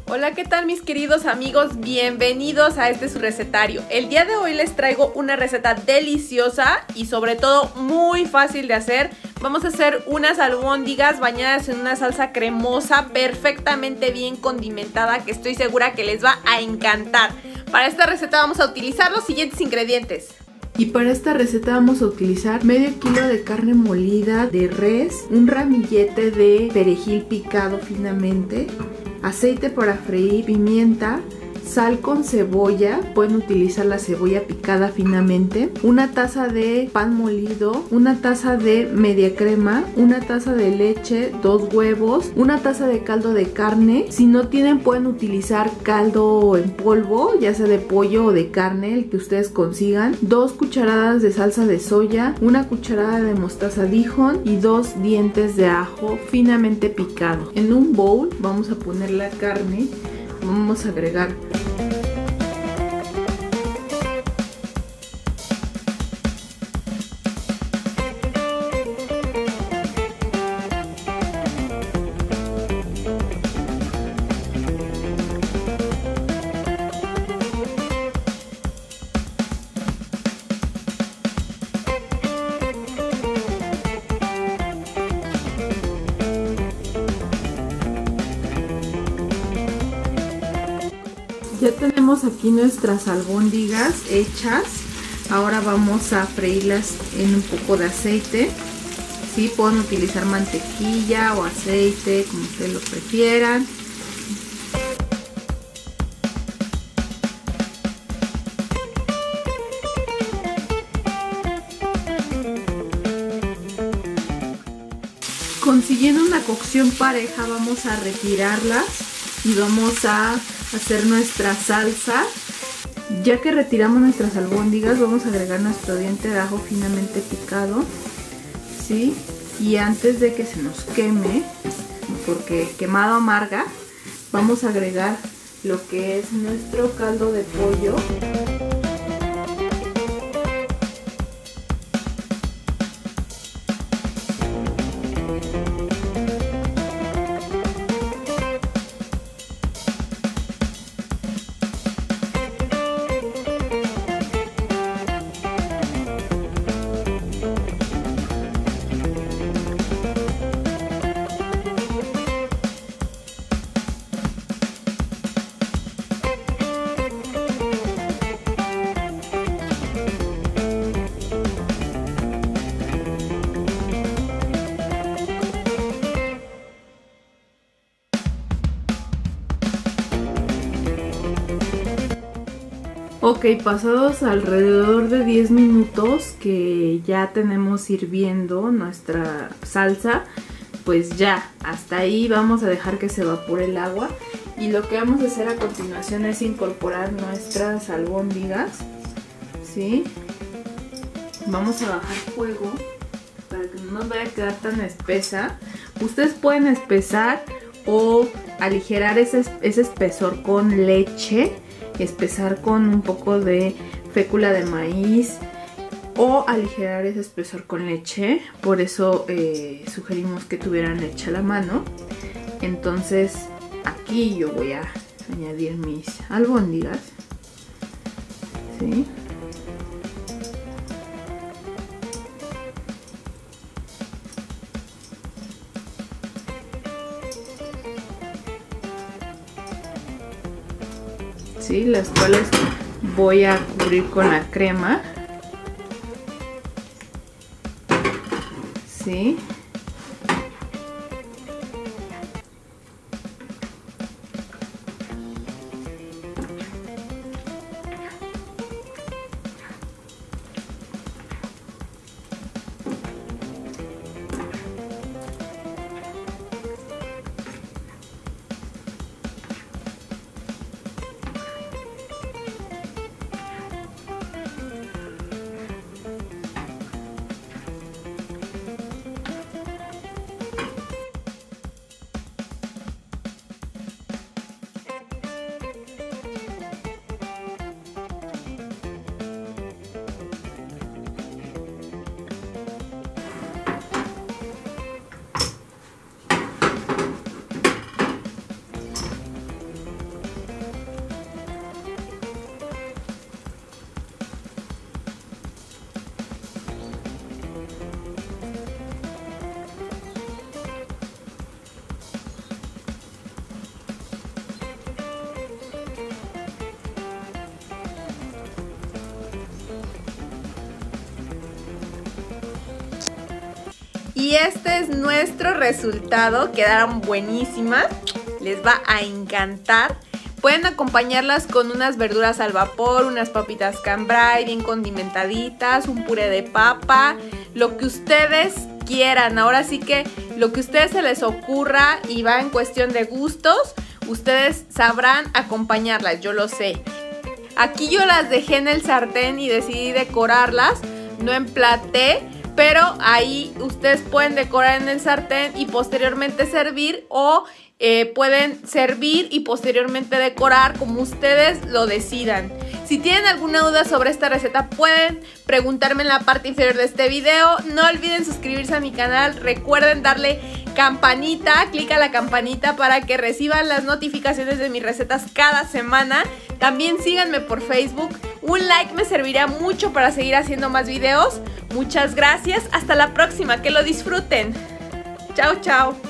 Hola, ¿qué tal mis queridos amigos? Bienvenidos a su recetario. El día de hoy les traigo una receta deliciosa y sobre todo muy fácil de hacer. Vamos a hacer unas albóndigas bañadas en una salsa cremosa perfectamente bien condimentada que estoy segura que les va a encantar. Para esta receta vamos a utilizar los siguientes ingredientes. Y para esta receta vamos a utilizar medio kilo de carne molida de res, un ramillete de perejil picado finamente, aceite para freír, pimienta, sal con cebolla, pueden utilizar la cebolla picada finamente, una taza de pan molido, una taza de media crema, una taza de leche, 2 huevos, una taza de caldo de carne. Si no tienen pueden utilizar caldo en polvo, ya sea de pollo o de carne, el que ustedes consigan, 2 cucharadas de salsa de soya, una cucharada de mostaza Dijon y 2 dientes de ajo finamente picado. En un bowl vamos a poner la carne, vamos a agregar Ya tenemos aquí nuestras albóndigas hechas. Ahora vamos a freírlas en un poco de aceite. Sí, pueden utilizar mantequilla o aceite, como ustedes lo prefieran. Consiguiendo una cocción pareja, vamos a retirarlas y vamos a hacer nuestra salsa. Ya que retiramos nuestras albóndigas, vamos a agregar nuestro diente de ajo finamente picado, ¿sí? Y antes de que se nos queme, porque quemado amarga, vamos a agregar lo que es nuestro caldo de pollo. Ok, pasados alrededor de 10 minutos que ya tenemos hirviendo nuestra salsa, pues ya, hasta ahí vamos a dejar que se evapore el agua. Y lo que vamos a hacer a continuación es incorporar nuestras albóndigas, ¿sí? Vamos a bajar fuego para que no nos vaya a quedar tan espesa. Ustedes pueden espesar o aligerar ese espesor con leche, espesar con un poco de fécula de maíz o aligerar ese espesor con leche. Por eso sugerimos que tuvieran leche a la mano. Entonces aquí yo voy a añadir mis albóndigas, ¿sí? ¿Sí? Las cuales voy a cubrir con la crema, ¿sí? Y este es nuestro resultado. Quedaron buenísimas. Les va a encantar. Pueden acompañarlas con unas verduras al vapor, unas papitas cambray bien condimentaditas, un puré de papa, lo que ustedes quieran. Ahora sí que lo que a ustedes se les ocurra y va en cuestión de gustos, ustedes sabrán acompañarlas, yo lo sé. Aquí yo las dejé en el sartén y decidí decorarlas, no emplaté, pero ahí ustedes pueden decorar en el sartén y posteriormente servir o pueden servir y posteriormente decorar como ustedes lo decidan. Si tienen alguna duda sobre esta receta pueden preguntarme en la parte inferior de este video. No olviden suscribirse a mi canal, recuerden darle campanita, clic a la campanita para que reciban las notificaciones de mis recetas cada semana. También síganme por Facebook, un like me serviría mucho para seguir haciendo más videos. Muchas gracias, hasta la próxima, que lo disfruten. Chao, chao.